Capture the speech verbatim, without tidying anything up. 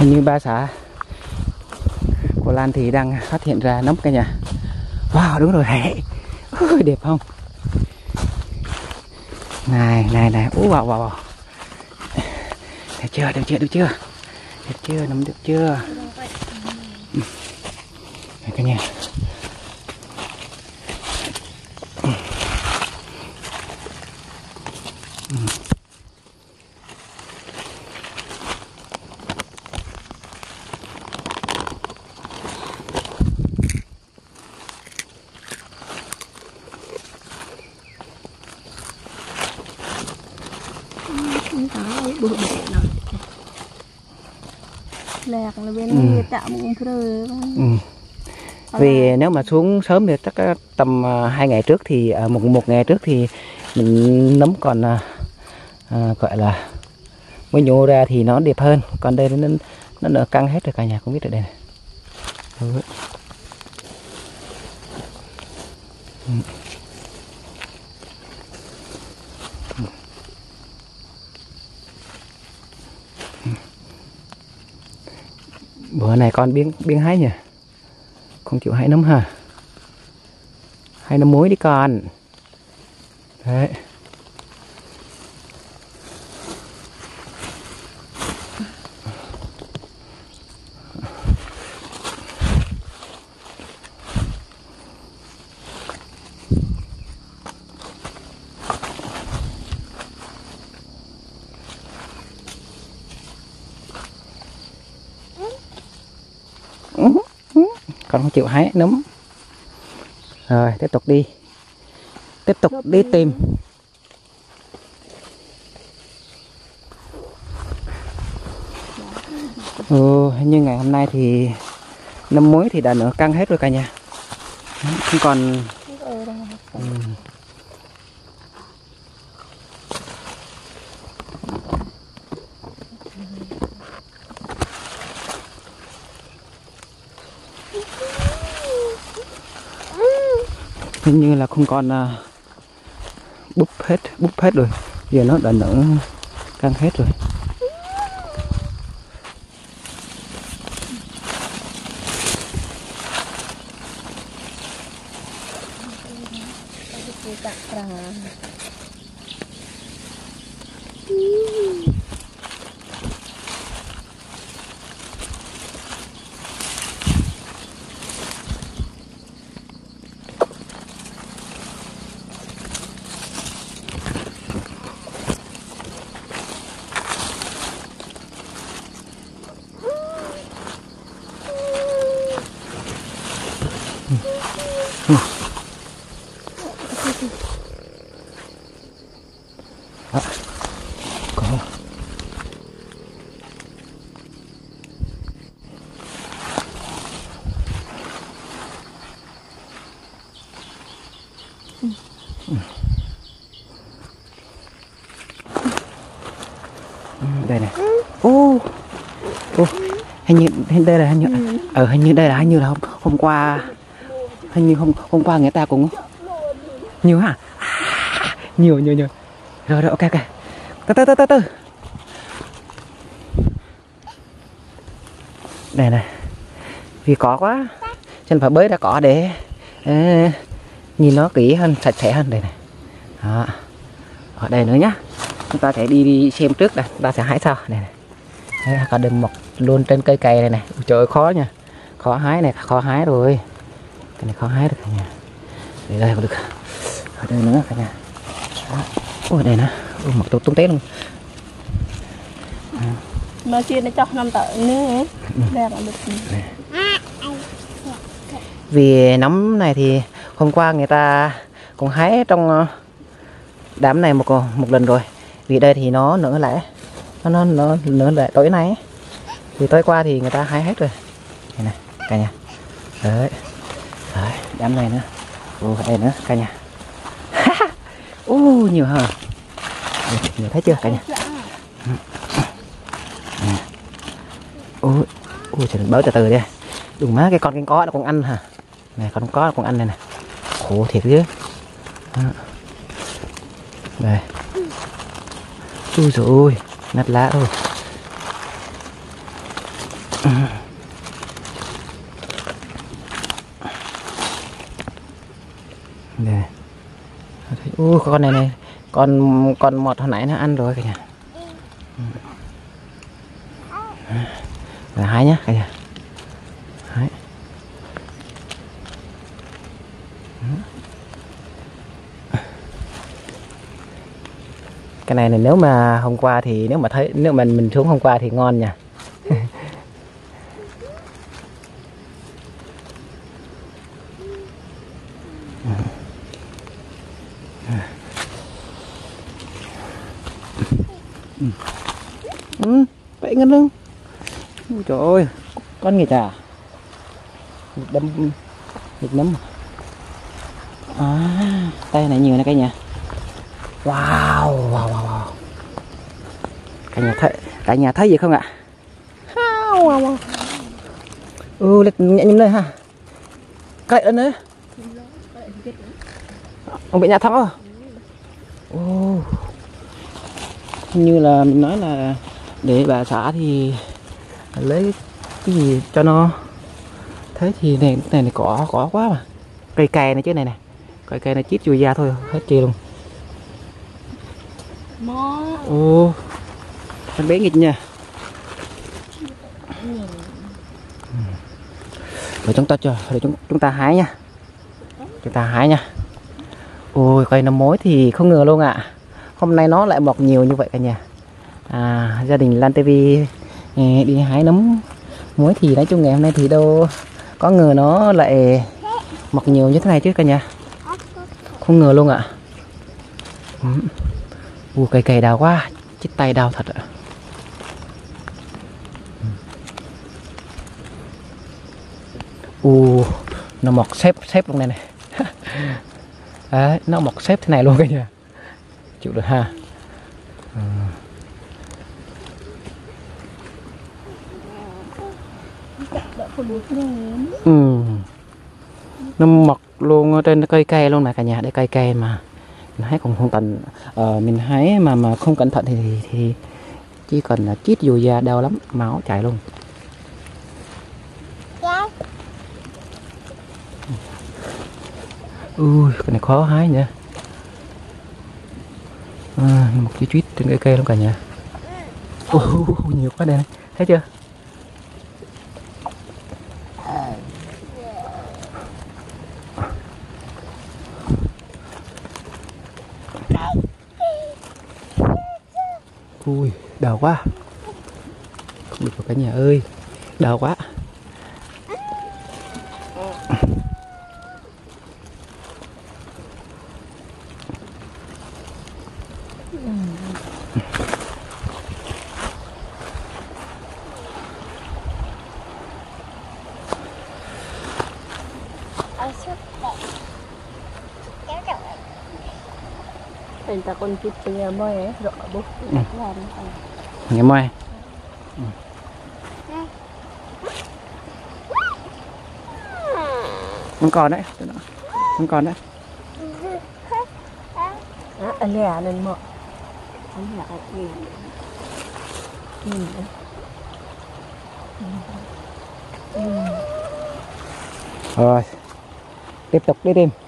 Hình như ba xã của Lan thì đang phát hiện ra nấm cả nhà. Wow, đúng rồi hẹ. Ôi, đẹp không? Này, này, này. Ú, vào, vào, vào. Đẹp chưa, đẹp chưa, được chưa? Đẹp chưa, nấm được chưa? Này cả nhà. bự bự nó lạc là bên ừ. tạo một phơi. Ừ. Vì nếu mà xuống sớm thì chắc tầm hai ngày trước thì một một ngày trước thì mình nấm còn à, gọi là mới nhô ra thì nó đẹp hơn, còn đây nó nó nở căng hết rồi, cả nhà cũng biết ở đây này. Ừ. Ừ. Bữa này con biếng biếng hái nhỉ, không chịu hái nấm hả? Hái nấm muối đi con. Đấy. Con không chịu hái nấm. Rồi tiếp tục đi, tiếp tục đi tìm. Ừ, như ngày hôm nay thì nấm muối thì đã nở căng hết rồi cả nhà, không còn. Ừ. Hình như là không còn uh, búp hết búp hết rồi, giờ nó đã nở căng hết rồi. Ừ. À, có. Ừ. Ừ. Ừ, đây này. Ô, ô, hình như hình đây là hình như, ở ừ, hình như đây là hình như là hôm hôm qua. Hình như hôm hôm qua người ta cũng nhiều hả? À, nhiều nhiều nhiều. Rồi rồi, ok ok. Từ từ từ từ từ. Đây này. Vì có quá, chân phải bới ra cỏ để à, nhìn nó kỹ hơn, sạch sẽ hơn. Đây này. Đó. Ở đây nữa nhá. Chúng ta sẽ đi, đi xem trước đây, chúng ta sẽ hái sau. Đây này. Đây, cả đùm mọc luôn trên cây cày này này. Trời ơi, khó nha. Khó hái này, khó hái rồi. Cái này khó hái được cả nhà. Đây đây cũng được. Ở đây nữa cả nhà. Ôi đây nữa. Ôi, mọc tốt tung té luôn. Mà chia nó cho năm tợ nữa. Đẹp là được. Vì nấm này thì hôm qua người ta cũng hái trong đám này một một lần rồi. Vì đây thì nó nở lại, nó nó nó nở lại tối nay. Vì tối qua thì người ta hái hết rồi. Đây này cả nhà. Đấy. Đấy, đám này nữa. Ồ, đây nữa cả nhà. Ồ, nhiều hả? Nhiều thấy chưa cả nhà? Ôi, ôi trời, bớt từ từ đi. Đừng má, cái con con có nó còn ăn hả? Này, con có nó còn ăn này này. Khổ thiệt chứ. Đó. Đây. Ui dồi ôi, nát lá thôi. Đây. Ui, con này này, con con mọt hồi nãy nó ăn rồi cả nhà. Là hái nhá cả nhà. Hái. Cái này này nếu mà hôm qua thì nếu mà thấy nếu mà mình xuống hôm qua thì ngon nha. Ừ, vậy ngân luôn. Ôi trời ơi, con nghịch à? Nghịch đâm, nghịch nấm. À, tay này nhiều nè cả nhà. Wow, wow, wow, wow. Cả nhà thấy, cả nhà thấy gì không ạ? Wow, wow, wow. Ừ, lịch nhẹ nhầm đây ha. Cái ấn đấy. Ông bị nhà thắng à? Ồ. Như là mình nói là để bà xã thì lấy cái gì cho nó. Thế thì này này, này cỏ cỏ quá mà. Cây cày này chứ này này. Cây cày này chít chui da thôi, hết chi luôn. Ồ. Con bé nghịch nha. Để chúng ta chờ, để chúng chúng ta hái nha. Chúng ta hái nha. Ôi cây nấm mối thì không ngờ luôn ạ. À. Hôm nay nó lại mọc nhiều như vậy cả nhà. À, gia đình Lan ti vi đi hái nấm muối thì nói chung ngày hôm nay thì đâu có ngờ nó lại mọc nhiều như thế này chứ cả nhà. Không ngờ luôn ạ. À. Ui cây cây đào quá, chít tay đào thật ạ. Ui nó mọc xếp xếp luôn này này. Đấy, nó mọc xếp thế này luôn cả nhà. Chịu được ha. Ừ. Ừ. Nó mọc luôn ở trên cây cây luôn mà cả nhà, để cây cây mà mình hái còn không cẩn ờ, mình hái mà mà không cẩn thận thì thì, thì chỉ cần là chít dù da đau lắm, máu chảy luôn. Ui cái này khó hái nhỉ. À, một cái chít trên cây cây luôn cả nhà. Ui, nhiều quá đây này, thấy chưa? Ui đau quá, không được cả nhà ơi, đau quá. Mình ta con chít từ nhà môi ấy, rõ bút làm Nghe môi. Ừ. Không còn đấy, không còn đấy. À, anh lẻ lên mọ. Anh lẻ gì? Rồi, tiếp tục đi tìm.